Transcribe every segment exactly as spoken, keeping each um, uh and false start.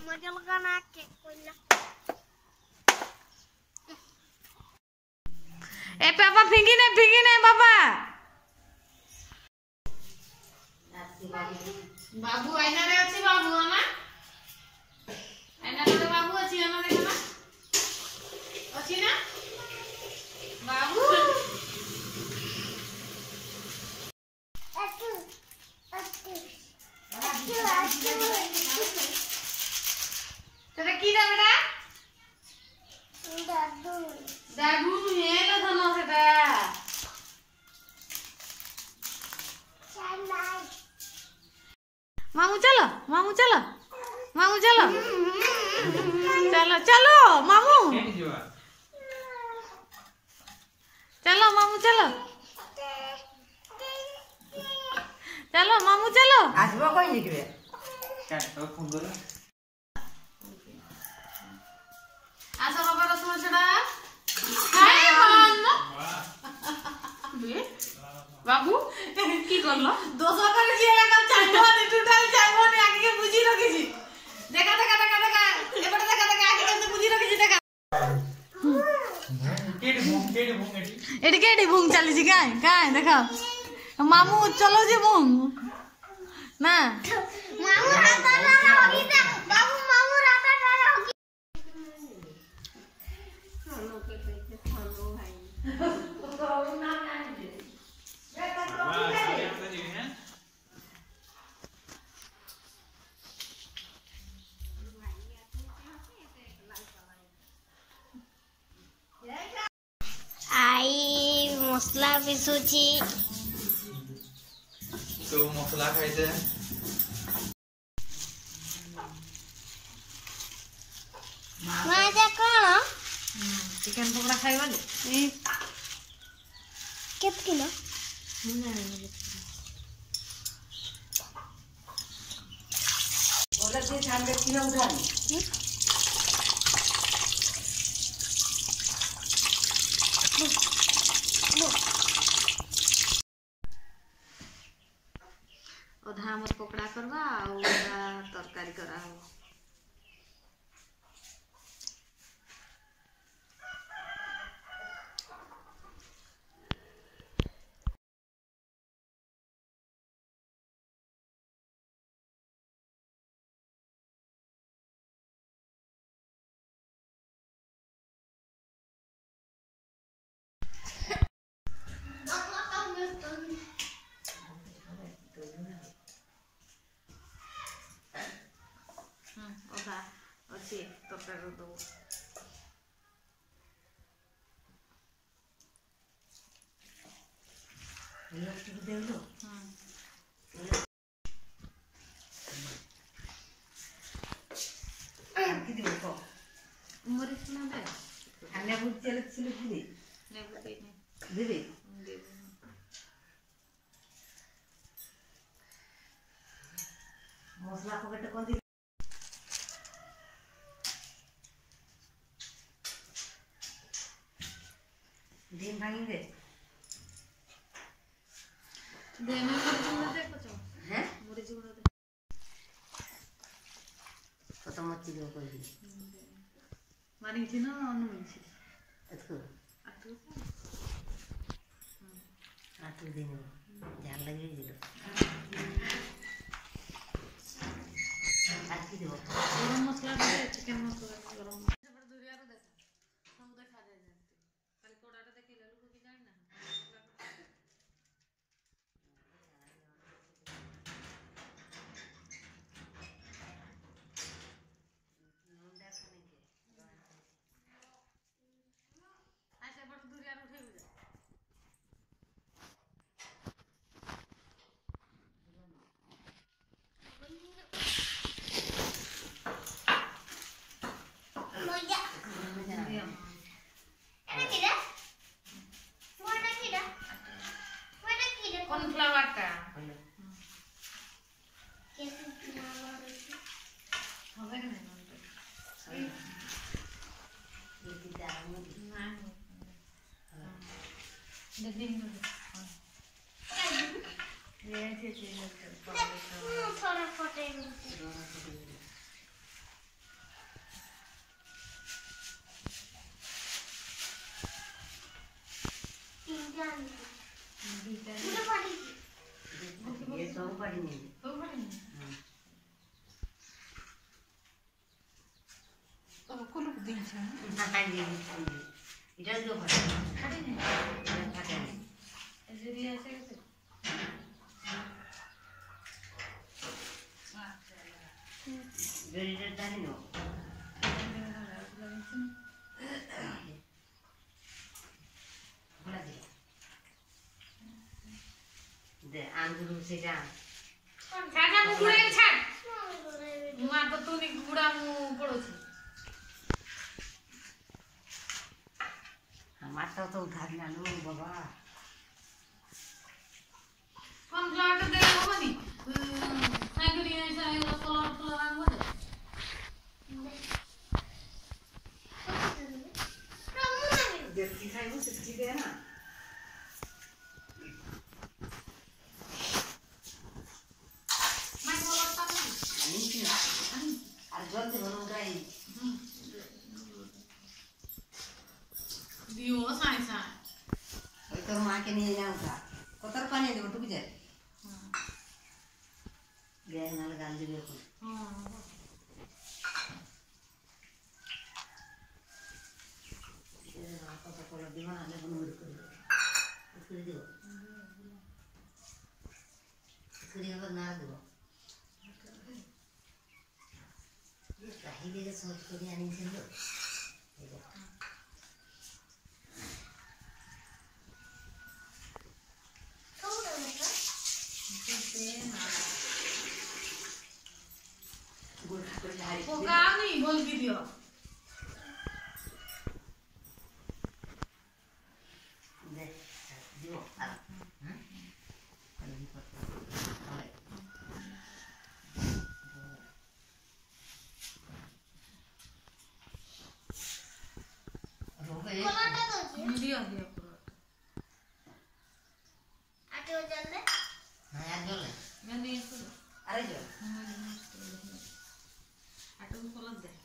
मजा लगाना के कोइला ए पापा फिंगी नहीं फिंगी नहीं पापा बाबू आईना रे अछि बाबू ना आईना रे बाबू अछि ना देखना अछि ना बाबू अटू अटू अटू तेरा की दा बेटा दादू दादू हे लो धनो सेटा मामू चलो मामू चलो मामू चलो चलो चलो मामू चलो मामू चलो चलो मामू चलो आसबो कोई लिखबे क्या तो फोन करो आसा बाबा रसम छड़ा हाय मान बाबू की करलो दोसो कर जे लगा चाइबो ने टोटल चाइबो ने आगे के बुझी रखी छी देखा देखा देखा देखा एबटा देखा देखा आगे के बुझी रखी छी देखा केडी भूंग केडी भूंग एटी एडी केडी भूंग चली छी काय काय देखा मामू चलो जी भूंग ना मामू राता राता होगी ना बाबू मामू राता राता होगी खानो के पे खानो भाई कोरोना ना आई मसला पिसुची तो मसला खाइते माजा कौन चिकन पकोड़ा खाइबा ले कित किलो बोला से सामने किलो उठा अधा हमर पकोड़ा करबा आ ओदा तरकारी करा हो अधा अच्छे तरकारी दो लोग दे लो की दे को मरीच ना दे अन्य बुझ चले चले दे ने बुते ने दे दे मसला पकड़ को दे दिन भागी दे दे में मरीच ना दे कुछ हैं मरीच ना दे तो मच्छी दो कोई मारी थी ना अनु मिलছি इसको आटू आटू दिन जान लगे जी आज की दो गरम मसाला दे चिकन मसाला गरम मसाला दुरिया रो देखा सब देखा जाए खाली कोडाटा देखि ले लोग की जान ना ऐसे बड़ दुरिया रो उठे जा मजा एना किदा मोटा किदा मोटा किदा कॉर्नफ्लावर का कैसे नाम होगा कि नहीं ये की दाल में ना दे दिन ये ऐसे चीज थोड़ा फोटे পারিনি তো পারিনি তো কোন দিন ছাড়া না কাইনি এটা দিও ফাটে পারিনি ফাটে এজরি আছে গেছে গরিটা জানি না বলা দি দে আন্দুরু সেটা ছাড়া মুড়ে ছাড় মা তো তুই গুড়া মু পড়ছি আমারটা তো উঠাবি না লো বাবা কোন ব্লাড দে হবনি সাইকেল নিয়ে এসে এই কলার কলার আনবো দে দেখি খাইবো সেটি দে না মাই কলার টা আমি কি আর জলদি বলো গাই দিও সাই সাই ওই তোর মাকে নিয়ে যাও কা কতর পানি দেবো টুকি যায় গ্যাস নালে গাল দিবে এখন কত কলা দিব নালে কোনো করে করে দিব করে আবার না দেব কাহিলে সহজ করে আনিছিল পোকানি বলবি দিও দে দিব আর হ্যাঁ কালি কত হয় রোবে কলাটা তো কি দিও দিও পুরো আটে ও জানলে হ্যাঁ আর জলে मैं नहीं इसको আরে জল आटो को लग दे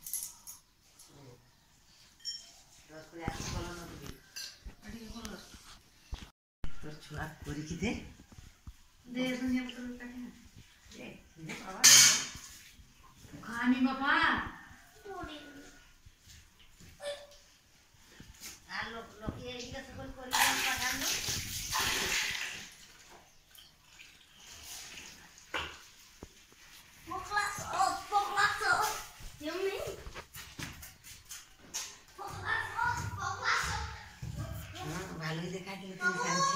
রস করে আর কলা না দিবি अड़ी को लग তোর ছুয়া করি কি দে दे दुनिया को काटे দে দে বাবা खानी बाबा পুরি আর লোক লোক এই দিকে সকল করি পাঠানো পোকলা ও পোকলা তো यम्मी পোকলা ও পোকলা হ্যাঁ ভালোই দেখা দিলে তুমি জানছি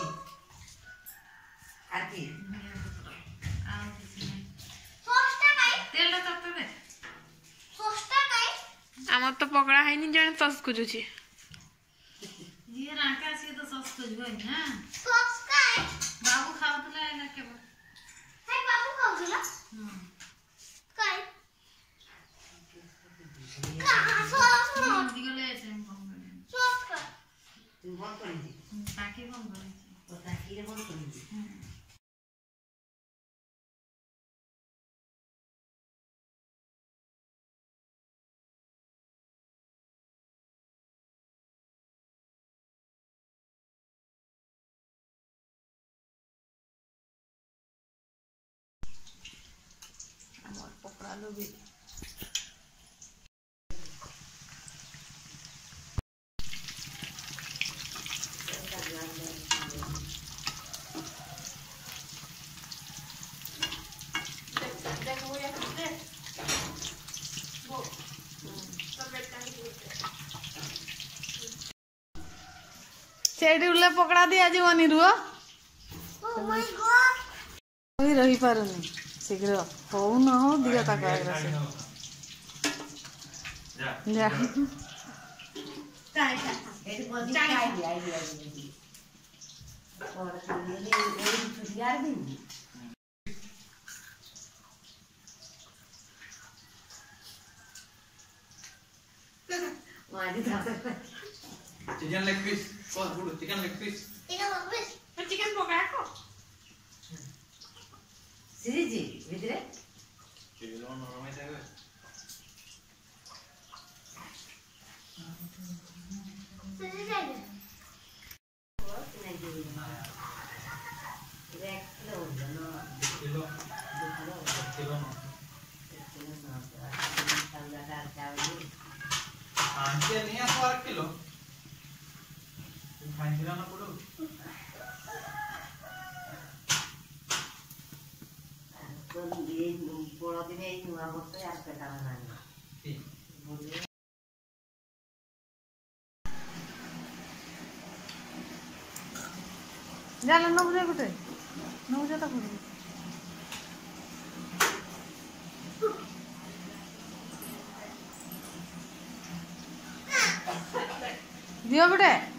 আর কি आओ किसी में সস্তা কাই तेल ला तब पे সস্তা কাই আমার তো পকড়া হয়নি জানে সস খুঁজুছি ये राका से तो सस कुछ होई ना সস্তা কাই बाबू खाओ तो ले ना के হাই বাবু খাওলা हम्म কাই কাহা সস্তা दिगले ऐसे कम करे সস্তা তুমি বল করে দি ताकि कम करे ও তা কি রে বল করে দি আমার পকড়া লোভে ସେଇଠି ଉଲେ ପକଡ଼ା ଦିଆଯିବନି ରୁହ ও মাই গড ବି ରହିପାରୁନି ଶୀଘ୍ର ହଉ ନ ହଉ ଦିଅ ତାକୁ ଆଗ୍ରା ସେ ଯା ताई এটি বল দি খাই দি আই দি আই দি और ये ये छुट्टी यार भी मारी था चिकन लेग पीस कौन गुड चिकन लेग पीस এটা হবে चिकन पकड़ा को সিরিজি ভিতরে চিকেন নরমাই থাকবে সেটা যাবে নাই দিই না এক কিলো হলো না কিলো हिराना पड़ो तो ये बड़ा दिन है नुआ बस यार पेटा ना ठीक जाला न बुझे कुठे न बुझे ता कुठे दियो बेटे